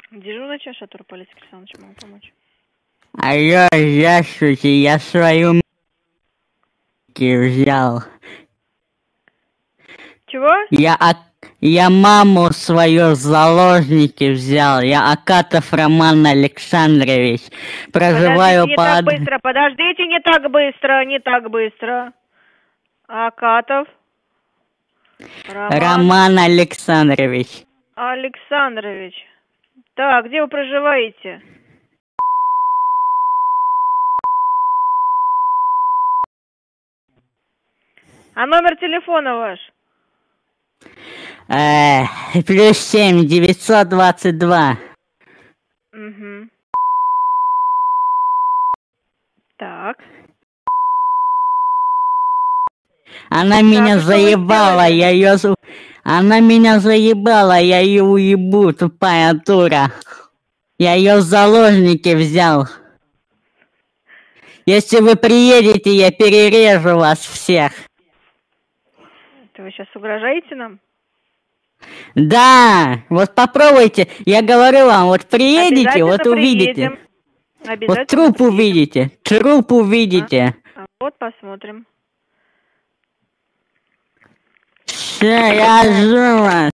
Дежурный час, Тур полиции Александрович, могу помочь. Алло, здравствуйте, я свою взял. Чего? Я маму свою в заложники взял. Я Акатов Роман Александрович. Проживаю Подождите, не так быстро. Акатов. Роман Александрович. Александрович. Так, где вы проживаете? А номер телефона ваш? +7 922. Угу. Так. Она меня заебала, Она меня заебала, я ее уебу, тупая дура. Я ее в заложники взял. Если вы приедете, я перережу вас всех. Это вы сейчас угрожаете нам? Да, вот попробуйте. Я говорю вам, вот приедете, вот увидите. Вот труп увидите. Труп увидите. Вот посмотрим. Все, я жду вас.